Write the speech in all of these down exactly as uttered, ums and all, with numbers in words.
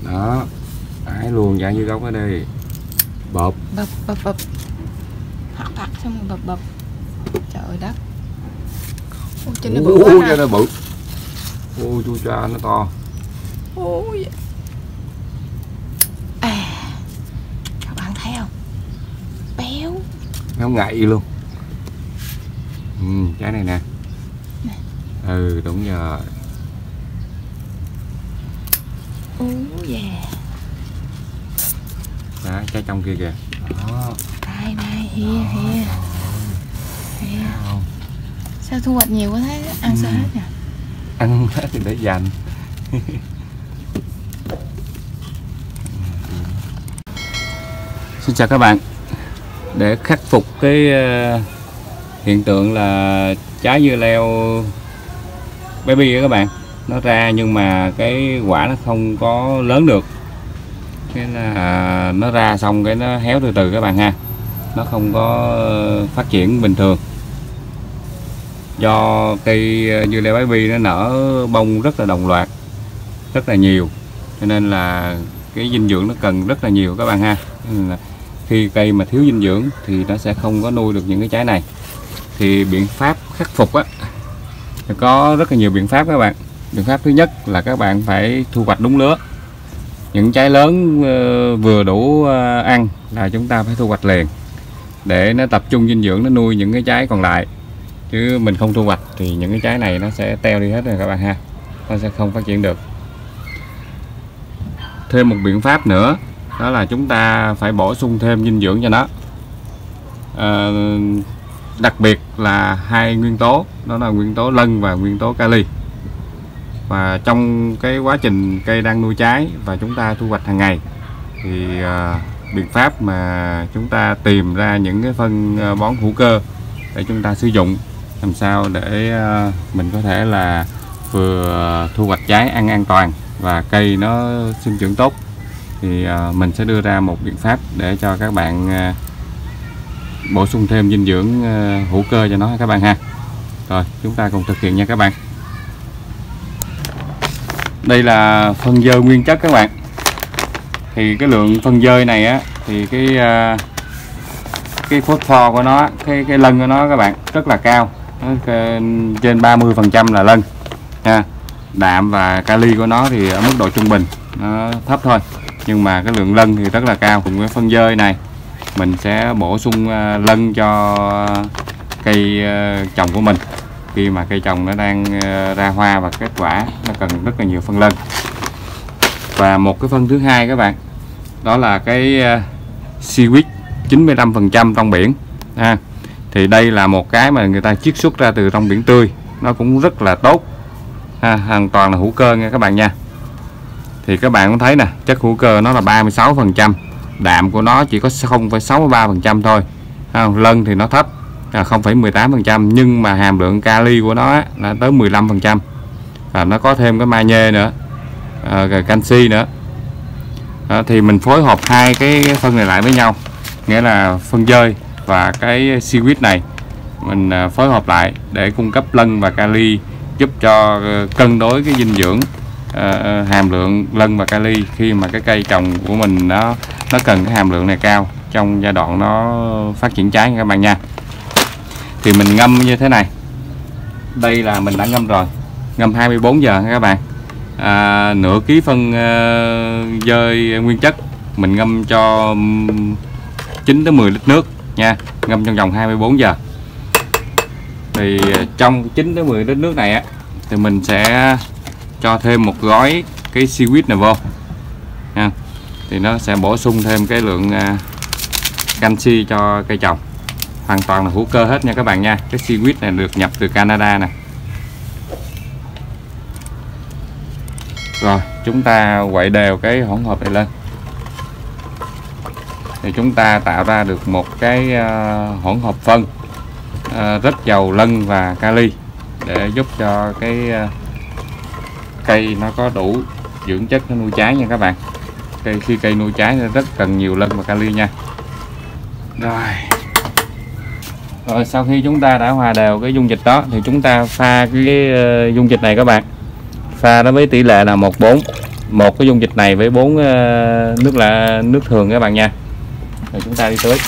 Đó, ái luôn dạng như gốc ở đây. Bập bập bập bập, hoặc thật xong rồi bập bập. Trời ơi đất. Ôi trên nó bự quá Ôi, nè. nó bự. Ôi chu cha nó to. Ôi. À, các bạn thấy không? Béo. Béo ngậy luôn. Ừ, trái này nè. Ừ, đúng rồi. Ôi yeah. Đó, trái trong kia kìa. Đó. Đây đây, here here. Here. Sao thu hoạch nhiều quá thế? Ăn ừ. Sao hết nè? Ăn hết thì để dành. Xin chào các bạn. Để khắc phục cái uh, hiện tượng là trái dưa leo baby đó các bạn, nó ra nhưng mà cái quả nó không có lớn được, cái là nó ra xong cái nó héo từ từ các bạn ha, nó không có phát triển bình thường. Do cây dưa leo baby nó nở bông rất là đồng loạt, rất là nhiều, cho nên là cái dinh dưỡng nó cần rất là nhiều các bạn ha. Nên là khi cây mà thiếu dinh dưỡng thì nó sẽ không có nuôi được những cái trái này. Thì biện pháp khắc phục á, có rất là nhiều biện pháp các bạn. Biện pháp thứ nhất là các bạn phải thu hoạch đúng lứa. Những trái lớn vừa đủ ăn là chúng ta phải thu hoạch liền, để nó tập trung dinh dưỡng, nó nuôi những cái trái còn lại. Chứ mình không thu hoạch thì những cái trái này nó sẽ teo đi hết rồi các bạn ha, nó sẽ không phát triển được. Thêm một biện pháp nữa, đó là chúng ta phải bổ sung thêm dinh dưỡng cho nó. À, đặc biệt là hai nguyên tố, đó là nguyên tố lân và nguyên tố kali. Và trong cái quá trình cây đang nuôi trái và chúng ta thu hoạch hàng ngày thì uh, biện pháp mà chúng ta tìm ra những cái phân bón hữu cơ để chúng ta sử dụng, làm sao để uh, mình có thể là vừa thu hoạch trái ăn an toàn và cây nó sinh trưởng tốt, thì uh, mình sẽ đưa ra một biện pháp để cho các bạn uh, bổ sung thêm dinh dưỡng uh, hữu cơ cho nó các bạn ha. Rồi chúng ta cùng thực hiện nha các bạn. Đây là phân dơ nguyên chất các bạn. Thì cái lượng phân dơ này á, thì cái uh, cái phosphor của nó, cái cái lân của nó các bạn rất là cao, nó, trên ba mươi phần trăm là lân ha. Đạm và kali của nó thì ở mức độ trung bình, nó thấp thôi, nhưng mà cái lượng lân thì rất là cao. Cùng với phân dơi này mình sẽ bổ sung lân cho cây trồng của mình khi mà cây trồng nó đang ra hoa và kết quả, nó cần rất là nhiều phân lân. Và một cái phân thứ hai các bạn, đó là cái seaweed chín mươi lăm phần trăm trong biển ha. Thì đây là một cái mà người ta chiết xuất ra từ trong biển tươi, nó cũng rất là tốt ha, hoàn toàn là hữu cơ nha các bạn nha. Thì các bạn cũng thấy nè, chất hữu cơ nó là ba mươi sáu phần trăm, đạm của nó chỉ có không phẩy sáu mươi ba phần trăm thôi ha. Lân thì nó thấp là không phẩy mười tám phần trăm, nhưng mà hàm lượng kali của nó là tới mười lăm phần trăm, và nó có thêm cái magie nữa, à, canxi nữa. À, thì mình phối hợp hai cái phân này lại với nhau, nghĩa là phân dơi và cái seaweed này mình phối hợp lại để cung cấp lân và kali, giúp cho cân đối cái dinh dưỡng, uh, hàm lượng lân và kali khi mà cái cây trồng của mình nó nó cần cái hàm lượng này cao trong giai đoạn nó phát triển trái các bạn nha. Thì mình ngâm như thế này, đây là mình đã ngâm rồi, ngâm hai mươi bốn giờ các bạn. À, nửa ký phân uh, dơi nguyên chất mình ngâm cho chín tới mười lít nước nha, ngâm trong vòng hai mươi bốn giờ. Thì trong chín tới mười lít nước này á, thì mình sẽ cho thêm một gói cái seaweed này vô nha. Thì nó sẽ bổ sung thêm cái lượng uh, canxi cho cây trồng, hoàn toàn là hữu cơ hết nha các bạn nha. Cái seaweed này được nhập từ Canada nè. Rồi chúng ta quậy đều cái hỗn hợp này lên, thì chúng ta tạo ra được một cái uh, hỗn hợp phân uh, rất giàu lân và kali, để giúp cho cái uh, cây nó có đủ dưỡng chất nó nuôi trái nha các bạn. Cây khi cây nuôi trái nó rất cần nhiều lân và kali nha. Rồi. Rồi sau khi chúng ta đã hòa đều cái dung dịch đó, thì chúng ta pha cái, cái uh, dung dịch này các bạn, pha nó với tỷ lệ là một bốn một cái dung dịch này với bốn uh, nước là nước thường các bạn nha. Rồi chúng ta đi tưới.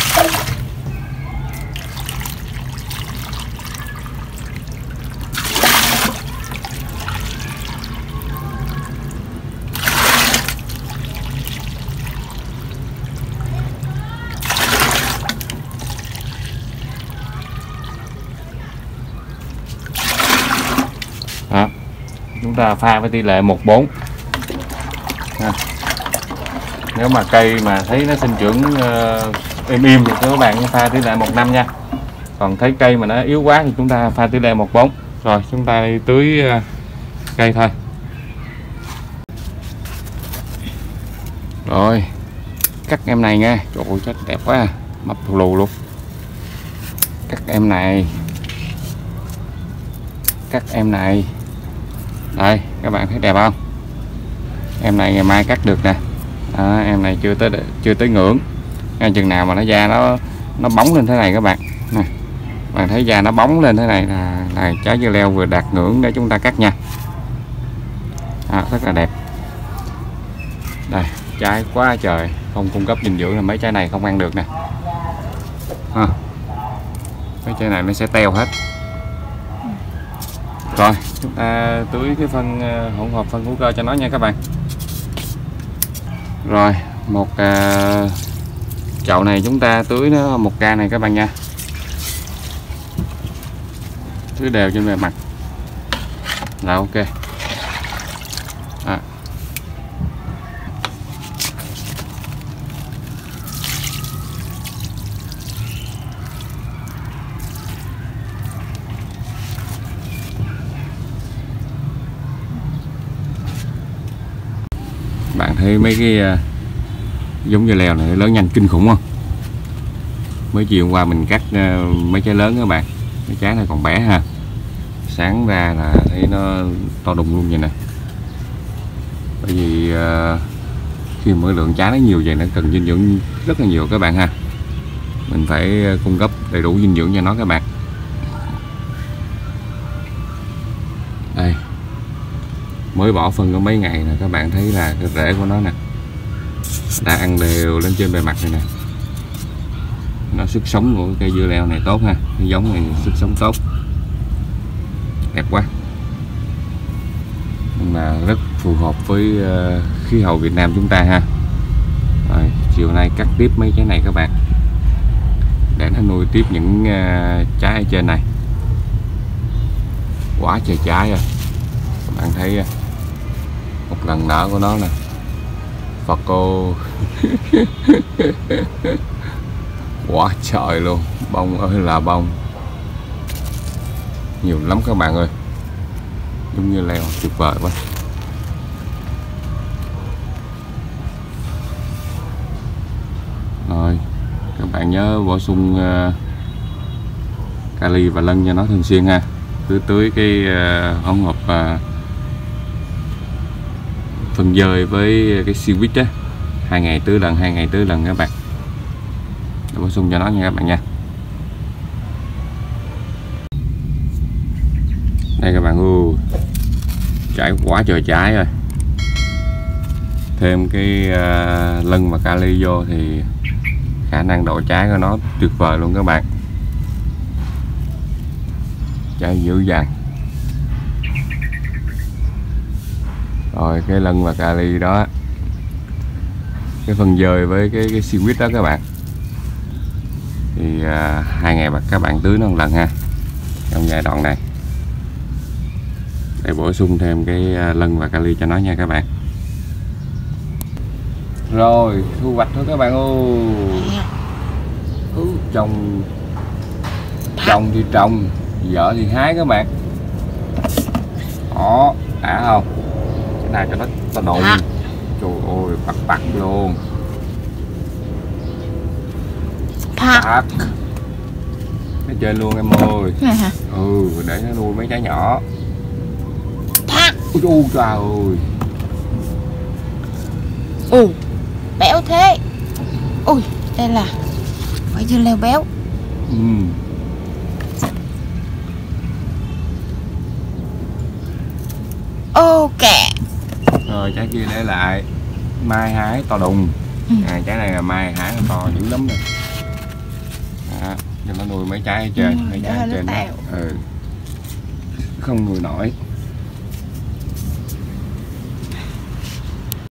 Đó. Chúng ta pha với tỷ lệ một bốn. À. Nếu mà cây mà thấy nó sinh trưởng uh, im im thì các bạn pha tỷ lệ một năm nha. Còn thấy cây mà nó yếu quá thì chúng ta pha tỷ lệ một bốn. Rồi chúng ta đi tưới uh, cây thôi. Rồi cắt em này nha. Trời ơi chết đẹp quá, mập thù lù luôn. Cắt em này, cắt em này. Đây các bạn thấy đẹp không? Em này ngày mai cắt được nè. Đó, em này chưa tới chưa tới ngưỡng. Ngay chừng nào mà nó da nó nó bóng lên thế này các bạn nè, bạn thấy da nó bóng lên thế này là, là trái dưa leo vừa đạt ngưỡng để chúng ta cắt nha. Đó, rất là đẹp. Đây trái quá trời, không cung cấp dinh dưỡng là mấy trái này không ăn được nè. Ha. Mấy trái này nó sẽ teo hết. Rồi chúng ta tưới cái phân hỗn hợp phân hữu cơ cho nó nha các bạn. Rồi một uh, chậu này chúng ta tưới nó một ca này các bạn nha. Tưới đều trên bề mặt là ok. À. Bạn thấy mấy cái uh, giống dưa leo này lớn nhanh kinh khủng không? Mới chiều hôm qua mình cắt uh, mấy trái lớn các bạn, mấy trái này còn bé ha, sáng ra là thấy nó to đùng luôn vậy nè. Bởi vì uh, khi mà lượng trái nó nhiều vậy nó cần dinh dưỡng rất là nhiều các bạn ha, mình phải cung cấp đầy đủ dinh dưỡng cho nó các bạn. Đây mới bỏ phân có mấy ngày nè, các bạn thấy là cái rễ của nó nè đã ăn đều lên trên bề mặt này nè. Nó sức sống của cây dưa leo này tốt ha, cái giống này sức sống tốt, đẹp quá. Nhưng mà rất phù hợp với uh, khí hậu Việt Nam chúng ta ha. Rồi, chiều nay cắt tiếp mấy trái này các bạn, để nó nuôi tiếp những uh, trái ở trên này. Quá trời trái rồi, các bạn thấy uh, một lần nở của nó nè, Phật cô. Quá trời luôn, bông ơi là bông, nhiều lắm các bạn ơi, giống như leo tuyệt vời quá. Rồi các bạn nhớ bổ sung uh, kali và lân cho nó thường xuyên ha, cứ tưới cái uh, hỗn hợp uh, phân dơi với cái seaweed á, hai ngày tưới lần, hai ngày tưới lần các bạn, để bổ sung cho nó nha các bạn nha. Đây các bạn, u trái quá trời trái rồi, thêm cái uh, lân và kali vô thì khả năng độ trái của nó tuyệt vời luôn các bạn, trái dữ dằn. Rồi cái lân và kali đó, cái phân dơi với cái cái seaweed đó các bạn, thì à, hai ngày mà các bạn tưới nó một lần ha, trong giai đoạn này, để bổ sung thêm cái à, lân và kali cho nó nha các bạn. Rồi thu hoạch thôi các bạn ơi. Ừ, trồng trồng thì trồng, vợ thì hái các bạn. Đó đã không, cái này cho nó to đụng. Trời ơi bạc bạc luôn. Bạc nó trên luôn em ơi. Hả? Ừ, để nó nuôi mấy trái nhỏ. Ôi trời ơi. Ừ, béo thế. Ui, đây là phải dưa leo béo. Ừ. Ok. Rồi rồi trái kia để lại. Mai hái to đùng. Ừ. À, trái này là mai hái nó to dữ lắm rồi. À, cho nó nuôi mấy trái ở trên, Ừ, mấy để trái ở nó trên đó. tèo. Ừ. Không nuôi nổi.